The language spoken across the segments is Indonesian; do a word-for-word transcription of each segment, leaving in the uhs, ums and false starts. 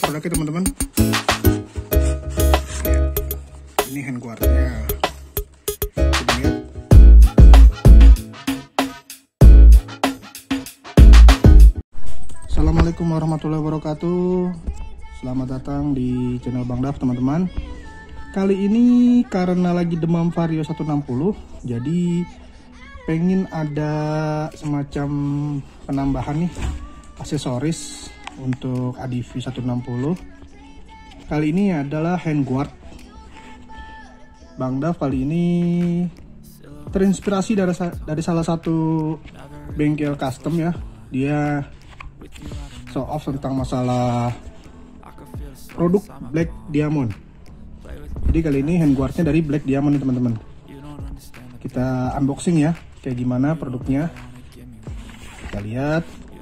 produknya teman-teman. Ini hand guardnya. Lihat. Assalamualaikum warahmatullahi wabarakatuh. Selamat datang di channel Bang Dav teman-teman. Kali ini karena lagi demam Vario seratus enam puluh, jadi pengen ada semacam penambahan nih aksesoris untuk A D V seratus enam puluh. Kali ini adalah hand guard. Bang Dav kali ini terinspirasi dari, dari salah satu bengkel custom ya. Dia show off tentang masalah produk Black Diamond. Jadi kali ini hand guardnya dari Black Diamond nih teman-teman. Kita unboxing ya, kayak gimana produknya. Kita lihat.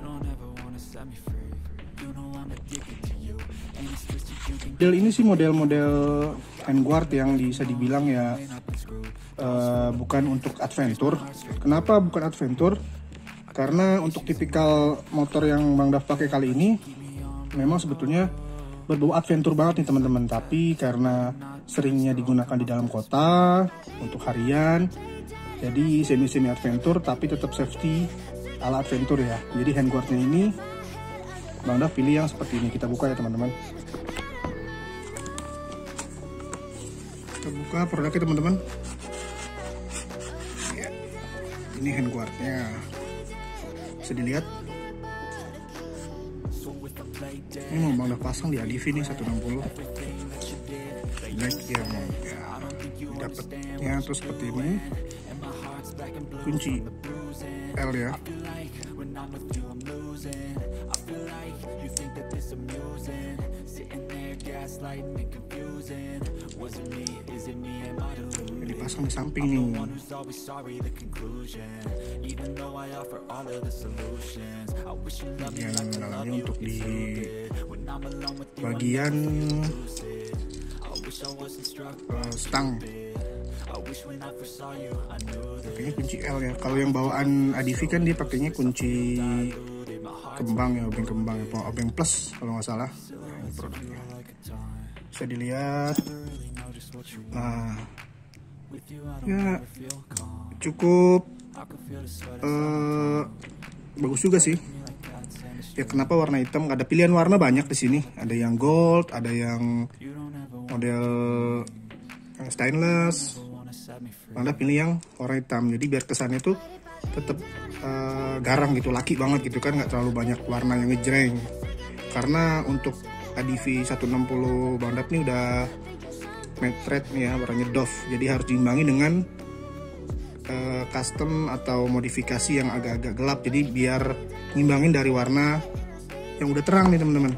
Model ini sih model-model hand guard yang bisa dibilang ya uh, bukan untuk adventure. Kenapa bukan adventure? Karena untuk tipikal motor yang Bang Dav pakai kali ini memang sebetulnya berbau adventure banget nih teman-teman. Tapi karena seringnya digunakan di dalam kota untuk harian, jadi semi-semi adventure tapi tetap safety ala adventure ya. Jadi hand guardnya ini Bang Dav pilih yang seperti ini. Kita buka ya teman-teman. Kita buka produknya teman-teman. Ya, ini hand guardnya. Bisa dilihat. Ini mau Bang Dav pasang di A D V nih seratus enam puluh. Black Diamond ya. Dapatnya terus seperti ini. Kunci L ya. Ini dipasang di samping nih. Yang dalamnya untuk di bagian uh, stang. Pakainya kunci L ya. Kalau yang bawaan A D V kan dia pakainya kunci kembang ya, obeng kembang ya, obeng plus kalau nggak salah. Nah, ini produknya. Bisa dilihat. Nah, ya cukup uh, bagus juga sih. Ya kenapa warna hitam? Ada pilihan warna banyak di sini. Ada yang gold, ada yang model yang stainless. Anda pilih yang warna hitam. Jadi biar kesannya tuh tetap uh, garang gitu, laki banget gitu kan, nggak terlalu banyak warna yang ngejreng. Karena untuk A D V seratus enam puluh Bang Dav nih udah matte red nih ya, warnanya doff. Jadi harus diimbangi dengan uh, custom atau modifikasi yang agak-agak gelap. Jadi biar ngimbangin dari warna yang udah terang nih teman-teman.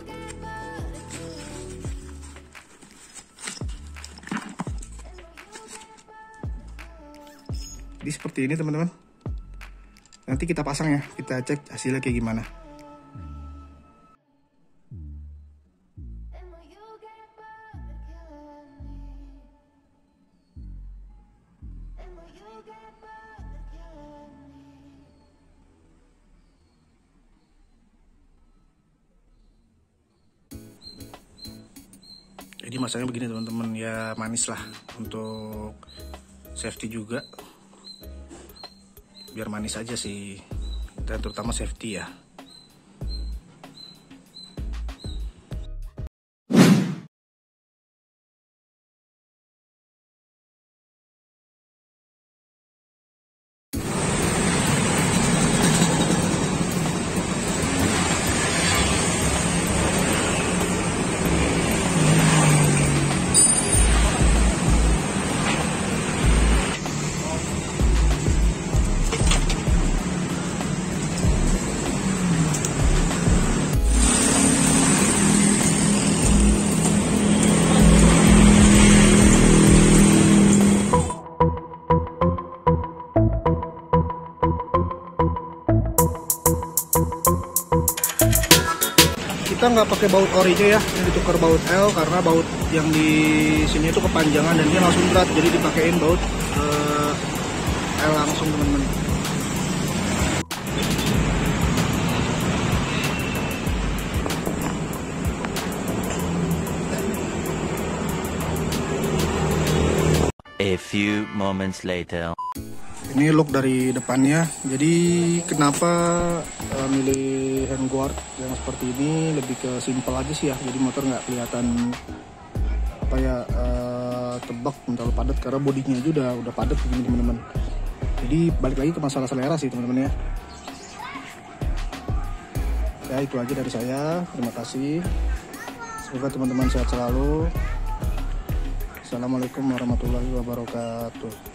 Jadi seperti ini teman-teman. Nanti kita pasang ya, kita cek hasilnya kayak gimana. Jadi masanya begini teman-teman, ya manis lah untuk safety juga, biar manis aja sih, dan terutama safety ya. Kita nggak pakai baut orinya ya, ini ditukar baut L karena baut yang di sini itu kepanjangan dan dia langsung berat, jadi dipakein baut uh, L langsung teman-teman. A few moments later. Ini look dari depannya. Jadi kenapa uh, milih handguard yang seperti ini, lebih ke simple aja sih ya. Jadi motor nggak kelihatan apa ya uh, tebak terlalu padat, karena bodinya aja udah udah padat begini teman-teman. Jadi balik lagi ke masalah selera sih teman-teman ya. Ya itu aja dari saya. Terima kasih. Semoga teman-teman sehat selalu. Assalamualaikum warahmatullahi wabarakatuh.